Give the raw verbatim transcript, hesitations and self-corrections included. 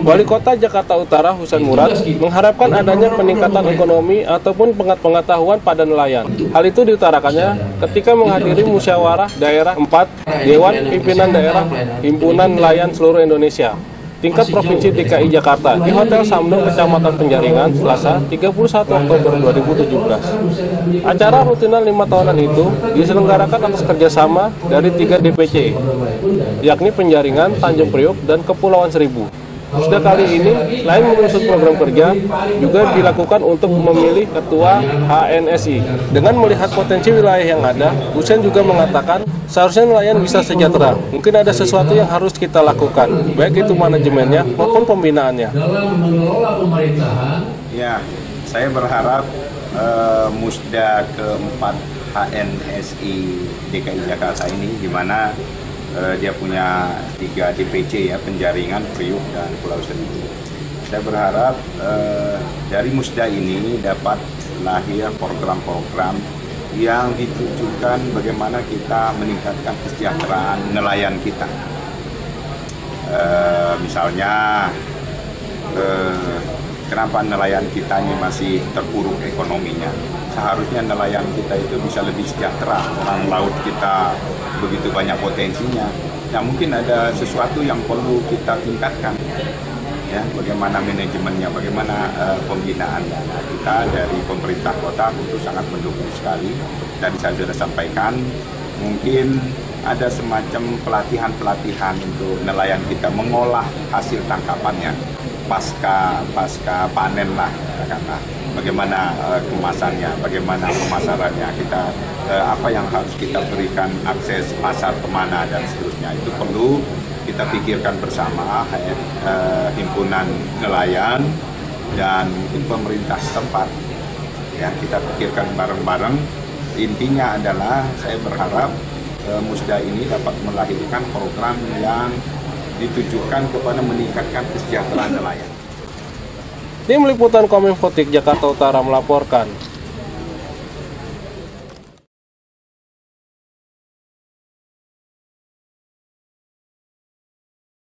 Wali Kota Jakarta Utara Husein Murad mengharapkan adanya peningkatan ekonomi ataupun pengetahuan pada nelayan. Hal itu diutarakannya ketika menghadiri musyawarah daerah empat Dewan Pimpinan Daerah Himpunan Nelayan Seluruh Indonesia tingkat Provinsi D K I Jakarta di Hotel Samdo, Kecamatan Penjaringan, Selasa tiga puluh satu Oktober dua ribu tujuh belas. Acara rutinan lima tahunan itu diselenggarakan atas kerjasama dari tiga D P C, yakni Penjaringan, Tanjung Priok, dan Kepulauan Seribu. Sudah kali ini, selain menyusun program kerja, juga dilakukan untuk memilih ketua H N S I. Dengan melihat potensi wilayah yang ada, Husein juga mengatakan seharusnya nelayan bisa sejahtera. Mungkin ada sesuatu yang harus kita lakukan, baik itu manajemennya maupun pembinaannya. Dalam mengelola pemerintahan, ya, saya berharap uh, Musda keempat H N S I D K I Jakarta ini, di mana Uh, dia punya tiga D P C ya, Penjaringan, Priok, dan Pulau Seribu. Saya berharap uh, dari Musda ini dapat lahir program-program yang ditujukan bagaimana kita meningkatkan kesejahteraan nelayan kita. Uh, misalnya, uh, kenapa nelayan kita ini masih terpuruk ekonominya? Seharusnya nelayan kita itu bisa lebih sejahtera. Orang laut kita begitu banyak potensinya. Ya, mungkin ada sesuatu yang perlu kita tingkatkan. Ya, bagaimana manajemennya, bagaimana uh, pembinaannya. Nah, kita dari pemerintah kota tentu sangat mendukung sekali. Dan saya sudah sampaikan, mungkin ada semacam pelatihan-pelatihan untuk nelayan kita mengolah hasil tangkapannya pasca pasca panen lah, katakanlah. Bagaimana uh, kemasannya, bagaimana pemasarannya, kita uh, apa yang harus kita berikan akses pasar kemana dan seterusnya, itu perlu kita pikirkan bersama uh, himpunan nelayan dan mungkin pemerintah setempat. Ya, kita pikirkan bareng-bareng. Intinya adalah saya berharap uh, Musda ini dapat melahirkan program yang ditujukan kepada meningkatkan kesejahteraan nelayan. Tim Liputan Kominfo Jakarta Utara melaporkan.